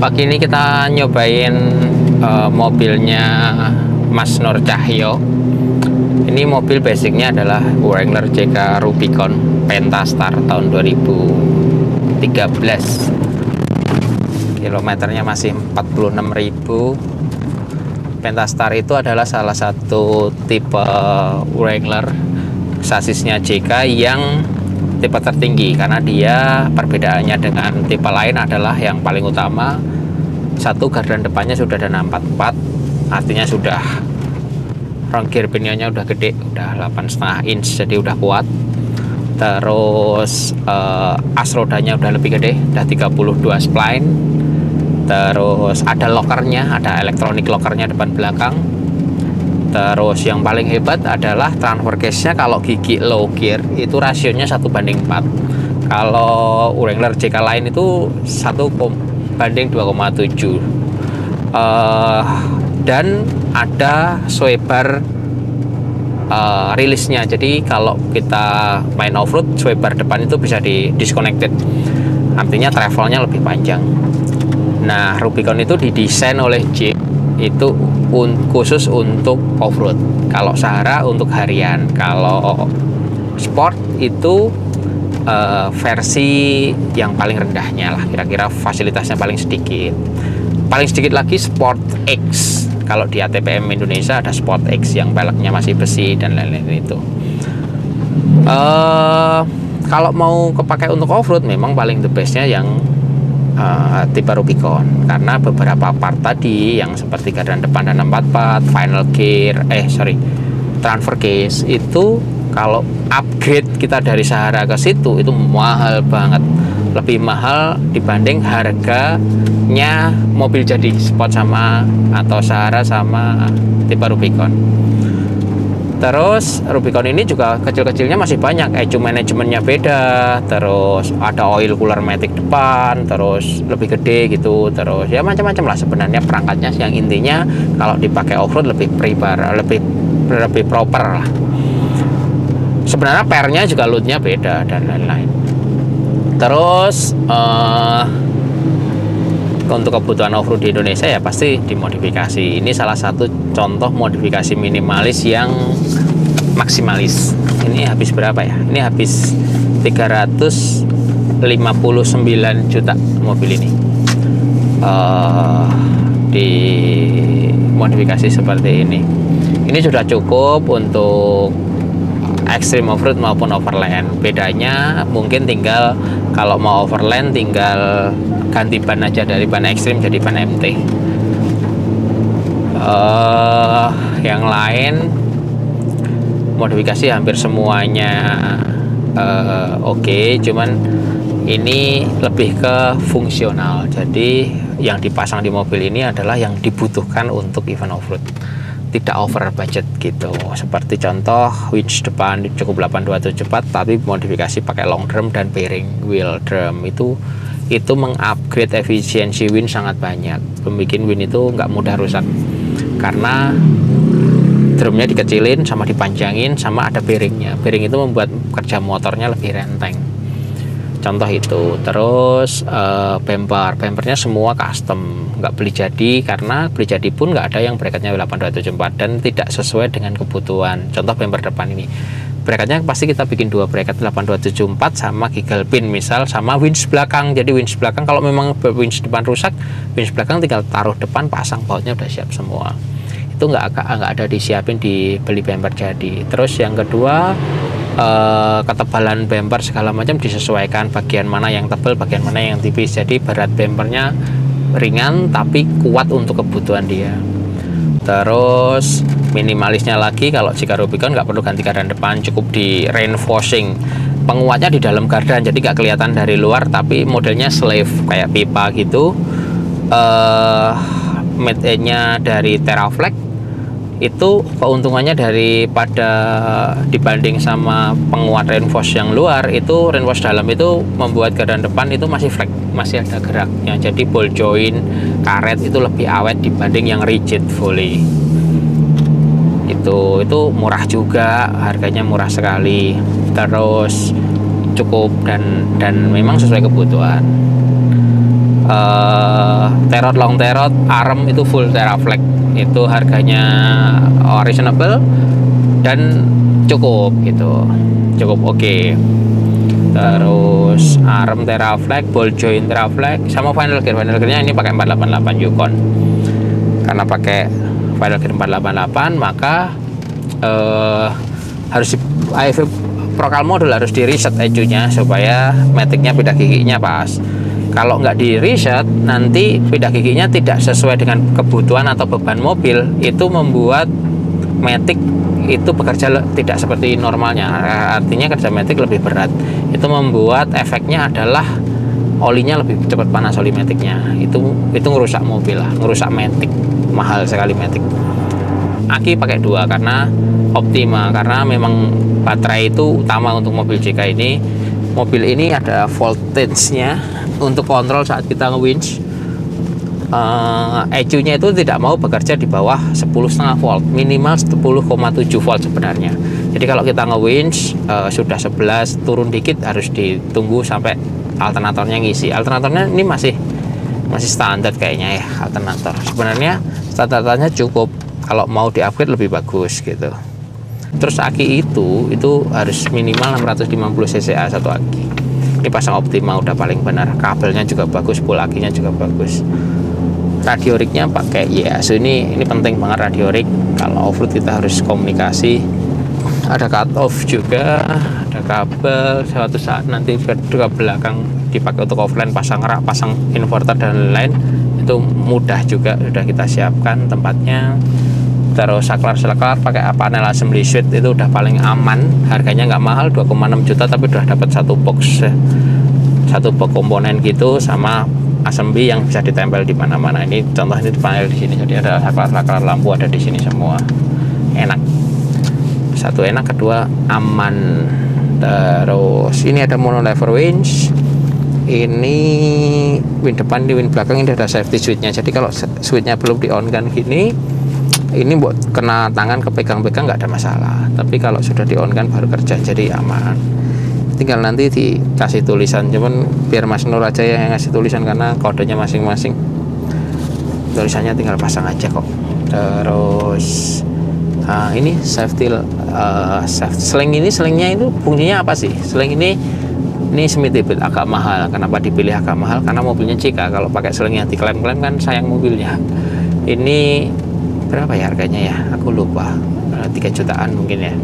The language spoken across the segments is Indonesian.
Pagi ini kita nyobain mobilnya Mas Nur Cahyo. Ini mobil basicnya adalah Wrangler JK Rubicon Pentastar tahun 2013. Kilometernya masih 46.000. Pentastar itu adalah salah satu tipe Wrangler sasisnya JK yang tipe tertinggi, karena dia perbedaannya dengan tipe lain adalah yang paling utama, satu gardan depannya sudah ada 644, artinya sudah front gear pinionnya udah gede, udah 8,5 inch, jadi udah kuat. Terus as rodanya udah lebih gede, udah 32 spline. Terus ada lockernya, ada elektronik lockernya depan belakang. Terus yang paling hebat adalah transfer case-nya. Kalau gigi low gear itu rasionya 1:4. Kalau Wrangler JK lain itu 1:2,7. Dan ada sweeper rilisnya. Jadi kalau kita main off-road, sweeper depan itu bisa di disconnected. Artinya travelnya lebih panjang. Nah, Rubicon itu didesain oleh Jeep itu khusus untuk off-road. Kalau Sahara untuk harian. Kalau sport itu versi yang paling rendahnya lah, kira-kira fasilitasnya paling sedikit. Paling sedikit lagi Sport X. Kalau di ATPM Indonesia ada Sport X yang peleknya masih besi dan lain-lain itu. Kalau mau kepakai untuk off-road, memang paling the bestnya yang tipe Rubicon, karena beberapa part tadi yang seperti gardan depan dan 644, final gear, transfer case itu kalau upgrade kita dari Sahara ke situ itu mahal banget, lebih mahal dibanding harganya mobil jadi sport sama atau Sahara sama tipe Rubicon. Terus Rubicon ini juga kecil-kecilnya masih banyak, ECU manajemennya beda, terus ada oil cooler matic depan, terus lebih gede gitu, terus ya macam-macam lah sebenarnya perangkatnya. Yang intinya kalau dipakai off-road lebih lebih proper lah. Sebenarnya pernya juga loadnya beda dan lain-lain. Terus untuk kebutuhan off-road di Indonesia ya pasti dimodifikasi. Ini salah satu contoh modifikasi minimalis yang maksimalis. Ini habis berapa ya? Ini habis 359 juta mobil ini. Di modifikasi seperti ini. Ini sudah cukup untuk extreme off-road maupun overland. Bedanya mungkin tinggal kalau mau overland tinggal ganti ban aja dari ban ekstrim jadi ban MT. Yang lain modifikasi hampir semuanya oke, cuman ini lebih ke fungsional. Jadi yang dipasang di mobil ini adalah yang dibutuhkan untuk event off-road, tidak over budget gitu. Seperti contoh winch depan cukup 8274 tapi modifikasi pakai long drum dan bearing wheel drum. Itu mengupgrade efisiensi win sangat banyak. Pembikin win itu nggak mudah rusak karena drumnya dikecilin sama dipanjangin sama ada bearingnya. Bearing itu membuat kerja motornya lebih renteng. Contoh itu. Terus bumpernya semua custom, nggak beli jadi, karena beli jadi pun nggak ada yang bracketnya 8274 dan tidak sesuai dengan kebutuhan. Contoh bumper depan ini, bracketnya pasti kita bikin dua bracket 8274 sama giggle pin misal, sama winch belakang. Jadi winch belakang kalau memang winch depan rusak, winch belakang tinggal taruh depan, pasang bautnya udah siap semua. Itu nggak ada disiapin di beli bumper jadi. Terus yang kedua, ketebalan bumper segala macam disesuaikan, bagian mana yang tebal, bagian mana yang tipis. Jadi berat bumpernya ringan tapi kuat untuk kebutuhan dia. Terus minimalisnya lagi, kalau jika Rubicon nggak perlu ganti gardan depan, cukup di reinforcing. Penguatnya di dalam gardan, jadi nggak kelihatan dari luar, tapi modelnya slave kayak pipa gitu. Made-nya dari Teraflex. Itu keuntungannya daripada dibanding sama penguat reinforce yang luar, itu reinforce dalam itu membuat gardan depan itu masih flat, masih ada geraknya. Jadi ball joint karet itu lebih awet dibanding yang rigid volley. Itu murah juga, harganya murah sekali. Terus cukup dan memang sesuai kebutuhan. Terot long terot arm itu full Teraflex, itu harganya reasonable dan cukup gitu, cukup oke. Terus arm Teraflex, ball joint Teraflex, sama final gearnya ini pakai 488 Yukon. Karena pakai final gear 488 maka harus AEV Procal modul harus di reset ecunya supaya maticnya pindah giginya pas. Kalau nggak di reset, nanti pindah giginya tidak sesuai dengan kebutuhan atau beban mobil, itu membuat matic itu bekerja tidak seperti normalnya. Artinya kerja matic lebih berat. Itu membuat efeknya adalah olinya lebih cepat panas, oli maticnya. Itu ngerusak mobil lah, ngerusak matic. Mahal sekali matic. Aki pakai 2 karena Optima, karena memang baterai itu utama untuk mobil JK ini. Mobil ini ada voltage-nya untuk kontrol saat kita nge-winch. ECU-nya itu tidak mau bekerja di bawah 10,5 volt, minimal 10,7 volt sebenarnya. Jadi kalau kita nge-winch sudah 11, turun dikit harus ditunggu sampai alternatornya ngisi. Alternatornya ini masih standar kayaknya ya, alternator. Sebenarnya standarnya cukup, kalau mau di-upgrade lebih bagus gitu. Terus aki itu harus minimal 650 cca satu aki. Ini pasang Optima udah paling benar. Kabelnya juga bagus, full akinya juga bagus. Radio rig-nya pakai Ieyasu. Ini penting banget radio rig. Kalau off-road kita harus komunikasi. Ada cut off juga, ada kabel. Suatu saat nanti ke belakang dipakai untuk offline, pasang rak, pasang inverter dan lain-lain. Itu mudah juga, sudah kita siapkan tempatnya. Terus saklar pakai panel assembly suite, itu udah paling aman. Harganya nggak mahal, 2,6 juta, tapi udah dapat satu box komponen gitu, sama assembly yang bisa ditempel di mana-mana. Ini contoh, ini panel di sini, jadi ada saklar lampu ada di sini semua. Enak. Satu enak, kedua aman. Terus ini ada mono lever winch. Ini wing depan, di wing belakang ini ada safety switch-nya. Jadi kalau switch-nya belum di on kan gini, ini buat kena tangan kepegang-pegang nggak ada masalah. Tapi kalau sudah di on kan baru kerja, jadi aman. Tinggal nanti dikasih tulisan, cuman biar Mas Nur aja yang ngasih tulisan karena kodenya masing-masing. Tulisannya tinggal pasang aja kok. Terus ini safety sling. Slingnya itu fungsinya apa sih? Sling ini semi-tebet, agak mahal. Kenapa dipilih agak mahal? Karena mobilnya JK. Kalau pakai slingnya diklaim-klaim kan sayang mobilnya. Ini berapa ya harganya ya? Aku lupa. 3 jutaan mungkin ya.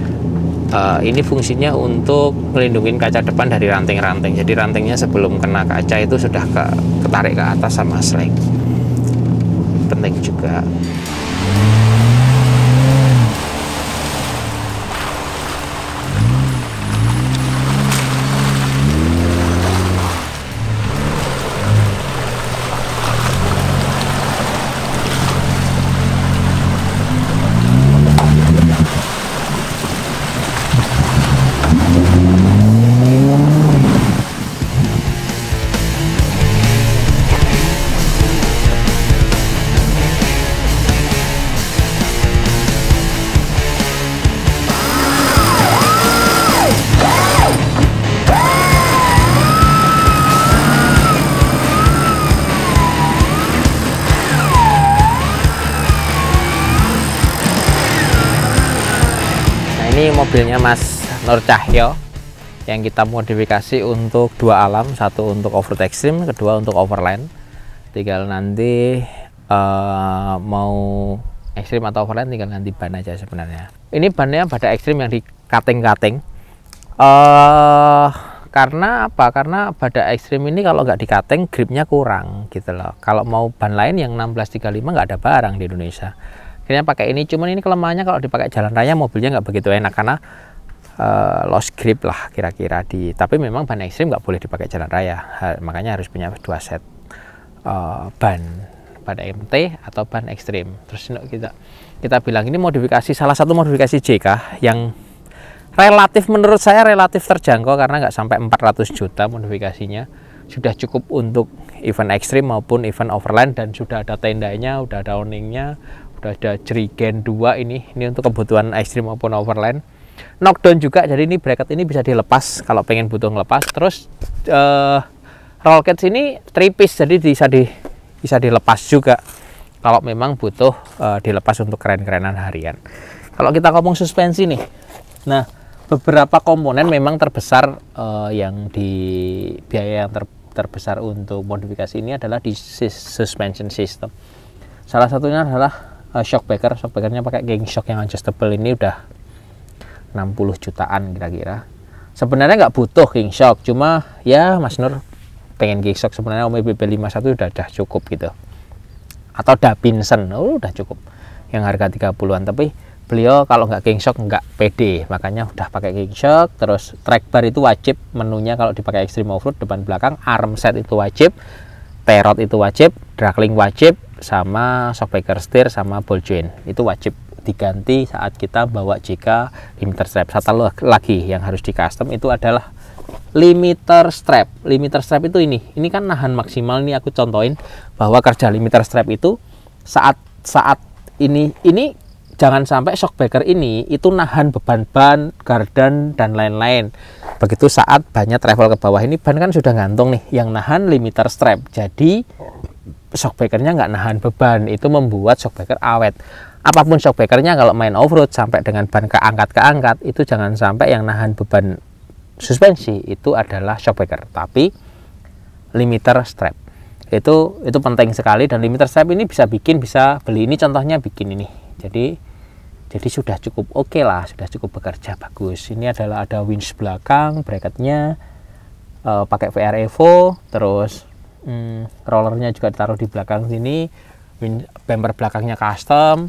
Ini fungsinya untuk melindungi kaca depan dari ranting-ranting. Jadi rantingnya sebelum kena kaca itu sudah ketarik ke atas sama sling. Penting juga. Ini mobilnya Mas Nur Cahyo yang kita modifikasi untuk 2 alam, satu untuk off-road ekstrim, kedua untuk overland. Tinggal nanti mau ekstrim atau overland tinggal nanti ban aja sebenarnya. Ini bannya pada ekstrim yang di cutting. Karena apa? Karena pada ekstrim ini kalau nggak di cutting gripnya kurang gitu loh. Kalau mau ban lain yang 1635 nggak ada barang di Indonesia. Akhirnya pakai ini, cuman ini kelemahannya kalau dipakai jalan raya mobilnya nggak begitu enak karena lost grip lah kira-kira tapi memang ban ekstrim nggak boleh dipakai jalan raya, makanya harus punya 2 set ban MT atau ban ekstrim. Terus kita bilang ini modifikasi, salah satu modifikasi JK yang relatif menurut saya relatif terjangkau karena nggak sampai 400 juta modifikasinya, sudah cukup untuk event ekstrim maupun event overland, dan sudah ada tendanya, udah ada awningnya, udah ada jerigen 2 ini untuk kebutuhan ekstrim maupun overland. Knockdown juga, jadi ini bracket ini bisa dilepas kalau pengen butuh ngelepas. Terus roll cage ini tripis, jadi bisa dilepas juga kalau memang butuh dilepas untuk keren-kerenan harian. Kalau kita ngomong suspensi nih, nah beberapa komponen memang terbesar yang di biaya yang terbesar untuk modifikasi ini adalah di suspension system. Salah satunya adalah shock breaker. Shock breakernya pakai king shock yang adjustable, ini udah 60 jutaan kira-kira. Sebenarnya nggak butuh king shock, cuma ya Mas Nur pengen king shock, sebenarnya Omi BB51 udah cukup gitu, atau Davidson udah cukup yang harga 30-an, tapi beliau kalau nggak king shock nggak pede, makanya udah pakai king shock. Terus track bar itu wajib menunya kalau dipakai extreme offroad, depan belakang. Arm set itu wajib, T-rod itu wajib, dragling wajib, sama shock breaker steer sama ball joint itu wajib diganti saat kita bawa JK limiter strap. Satu lagi yang harus di custom itu adalah limiter strap. Limiter strap itu ini kan nahan maksimal. Ini aku contohin bahwa kerja limiter strap itu saat ini jangan sampai shock breaker ini itu nahan beban ban, gardan dan lain-lain. Begitu saat bannya travel ke bawah, ini ban kan sudah gantung nih, yang nahan limiter strap. Jadi shock breakernya nggak nahan beban, itu membuat shock breaker awet. Apapun shock breakernya, kalau main off-road sampai dengan ban keangkat itu jangan sampai yang nahan beban suspensi itu adalah shock breaker, tapi limiter strap. Itu penting sekali, dan limiter strap ini bisa beli ini, contohnya bikin ini. Jadi sudah cukup oke lah, sudah cukup bekerja bagus. Ini adalah ada winch belakang, bracketnya pakai VR Evo, terus rollernya juga ditaruh di belakang sini, bumper belakangnya custom.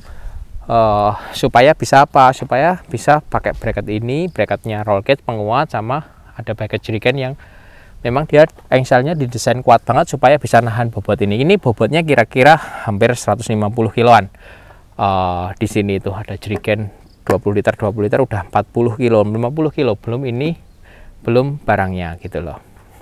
Supaya bisa pakai bracket ini, bracketnya roll cage penguat, sama ada bracket jerigen yang memang dia engselnya didesain kuat banget supaya bisa nahan bobot ini. Ini bobotnya kira-kira hampir 150 kiloan. Di sini itu ada jerigen 20 liter udah 40 kilo, 50 kilo, belum barangnya gitu loh.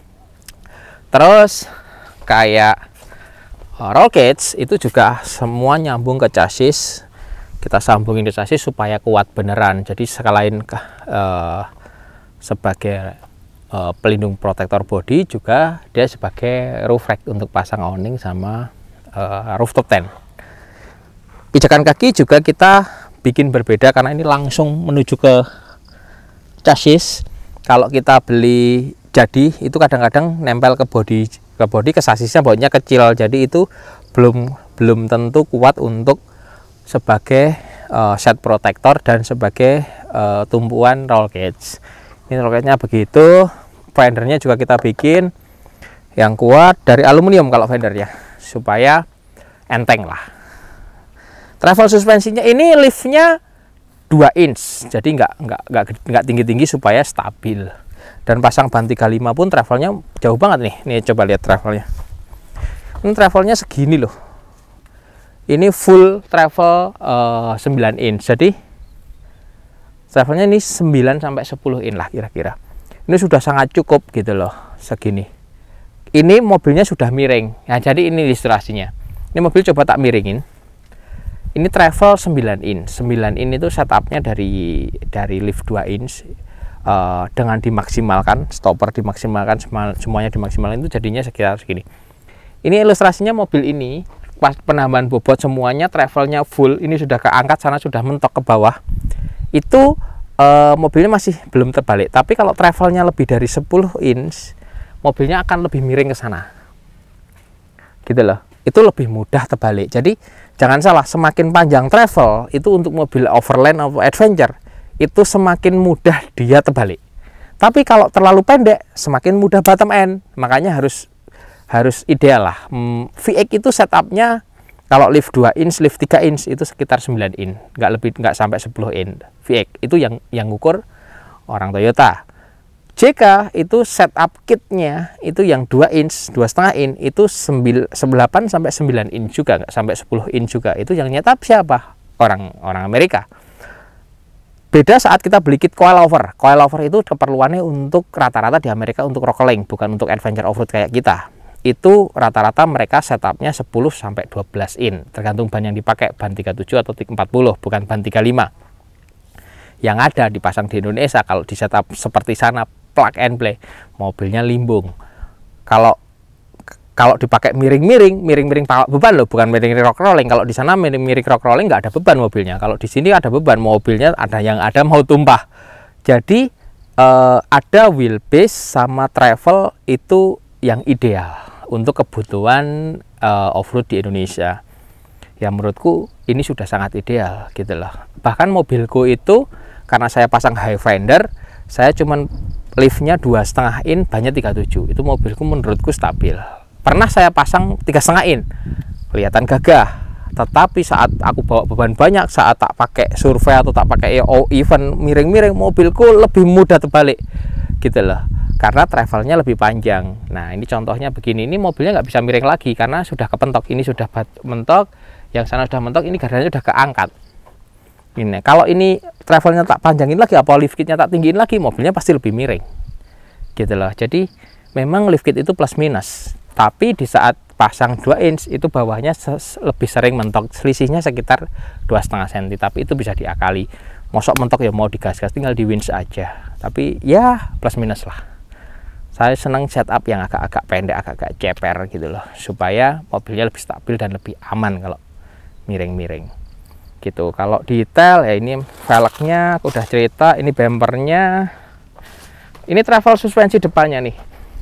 Terus kayak roll cage itu juga semua nyambung ke chassis. Kita sambungin ke chassis supaya kuat beneran. Jadi sekalian sebagai pelindung protektor bodi, juga dia sebagai roof rack untuk pasang awning sama rooftop tent. Pijakan kaki juga kita bikin berbeda karena ini langsung menuju ke chassis. Kalau kita beli jadi itu kadang-kadang nempel ke bodi ke sassisnya, bautnya kecil, jadi itu belum tentu kuat untuk sebagai set protektor dan sebagai tumpuan roll cage. Ini roll cage-nya begitu. Fendernya juga kita bikin yang kuat dari aluminium kalau fendernya, supaya enteng lah. Travel suspensinya ini liftnya 2 inch, jadi nggak tinggi-tinggi supaya stabil. Dan pasang ban 35 pun travelnya jauh banget nih. Nih coba lihat travelnya. Ini travelnya segini loh. Ini full travel 9 inch. Jadi travelnya ini 9 sampai 10 in lah kira-kira. Ini sudah sangat cukup gitu loh, segini. Ini mobilnya sudah miring. Nah, jadi ini ilustrasinya. Ini mobil coba tak miringin. Ini travel 9 in. 9 in itu setupnya dari lift 2 inch. Dengan dimaksimalkan, stopper dimaksimalkan, semuanya dimaksimalkan, itu jadinya sekitar segini. Ini ilustrasinya mobil ini pas penambahan bobot semuanya travelnya full, ini sudah keangkat sana, sudah mentok ke bawah. Itu mobilnya masih belum terbalik, tapi kalau travelnya lebih dari 10 inch mobilnya akan lebih miring ke sana gitu loh. Itu lebih mudah terbalik. Jadi jangan salah, semakin panjang travel itu untuk mobil overland atau adventure itu semakin mudah dia terbalik. Tapi kalau terlalu pendek semakin mudah bottom end. Makanya harus ideal lah. VX itu setupnya kalau lift 2 inch, lift 3 inch itu sekitar 9 in, nggak sampai 10 in. VX itu yang ngukur orang Toyota. JK itu setup kitnya itu yang 2 inch, 2,5 in itu 8 sampai 9 in juga, nggak sampai 10 in juga. Itu yang nyetap siapa? Orang Amerika. Beda saat kita beli kit coilover. Coilover itu keperluannya untuk rata-rata di Amerika untuk rockling, bukan untuk adventure off-road kayak kita. Itu rata-rata mereka setupnya 10 sampai 12 in, tergantung ban yang dipakai, ban 37 atau 40, bukan ban 35. Yang ada dipasang di Indonesia kalau di setup seperti sana plug and play, mobilnya limbung. Kalau kalau dipakai miring-miring bawa beban loh, bukan miring rock rolling. Kalau di sana miring rock rolling nggak ada beban mobilnya. Kalau di sini ada beban, mobilnya ada mau tumpah. Jadi ada wheelbase sama travel itu yang ideal untuk kebutuhan off-road di Indonesia. Ya menurutku ini sudah sangat ideal gitu loh. Bahkan mobilku itu karena saya pasang high fender, saya cuman liftnya 2,5 in, bannya 37. Itu mobilku menurutku stabil. Pernah saya pasang 3,5 in, kelihatan gagah. Tetapi saat aku bawa beban banyak, saat tak pakai survei atau tak pakai event miring-miring, mobilku lebih mudah terbalik gitu loh. Karena travelnya lebih panjang. Nah ini contohnya begini, ini mobilnya nggak bisa miring lagi karena sudah kepentok. Ini sudah mentok, yang sana sudah mentok, ini gardannya sudah keangkat. Ini kalau ini travelnya tak panjangin lagi, apa lift kitnya tak tinggiin lagi, mobilnya pasti lebih miring gitu loh. Jadi memang lift kit itu plus minus. Tapi di saat pasang 2 inch itu bawahnya lebih sering mentok, selisihnya sekitar 2,5 cm, tapi itu bisa diakali. Mosok mentok ya mau digas-gas, tinggal di winch aja. Tapi ya plus minus lah. Saya senang setup yang agak-agak pendek, agak-agak ceper gitu loh, supaya mobilnya lebih stabil dan lebih aman kalau miring-miring gitu. Kalau detail ya ini velgnya aku udah cerita, ini bumpernya, ini travel suspensi depannya nih.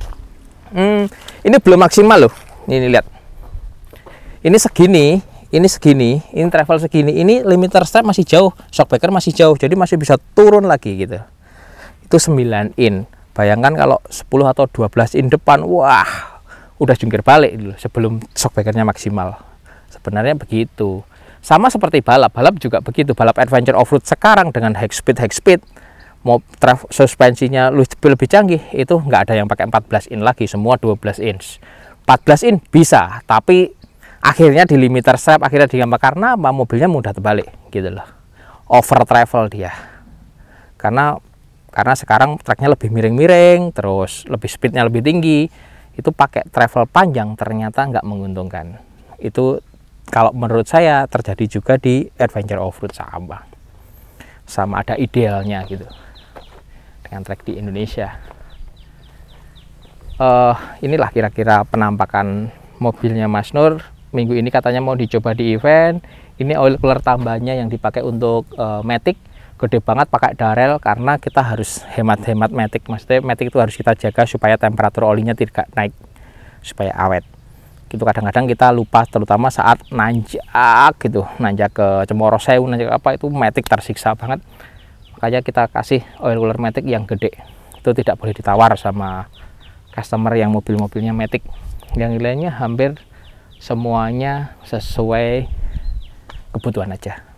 Ini belum maksimal loh. Ini lihat. Ini segini, ini travel segini. Ini limiter strap masih jauh, shockbreaker masih jauh, jadi masih bisa turun lagi gitu. Itu 9 in. Bayangkan kalau 10 atau 12 in depan, wah, udah jungkir balik dulu sebelum shockbreakernya maksimal. Sebenarnya begitu. Sama seperti balap juga begitu. Balap adventure off-road sekarang dengan high speed, mau suspensinya lebih canggih, itu nggak ada yang pakai 14 in lagi, semua 12 inch. 14 in bisa, tapi akhirnya di limiter strap, akhirnya digambar karena mobilnya mudah terbalik gitu loh. Over travel dia. Karena sekarang treknya lebih miring-miring, terus lebih speednya lebih tinggi, itu pakai travel panjang ternyata nggak menguntungkan. Itu kalau menurut saya terjadi juga di adventure off-road sama ada idealnya gitu dengan trek di Indonesia. Inilah kira-kira penampakan mobilnya Mas Nur. Minggu ini katanya mau dicoba di event. Ini oil cooler tambahnya yang dipakai untuk Matic, gede banget, pakai Darrell karena kita harus hemat-hemat Matic. Maksudnya Matic itu harus kita jaga supaya temperatur olinya tidak naik, supaya awet. Gitu kadang-kadang kita lupa, terutama saat nanjak gitu, nanjak ke Cemoro Sewu, nanjak apa, itu Matic tersiksa banget. Makanya kita kasih oil cooler Matic yang gede. Itu tidak boleh ditawar sama customer yang mobil-mobilnya Matic. Yang nilainya hampir semuanya sesuai kebutuhan aja.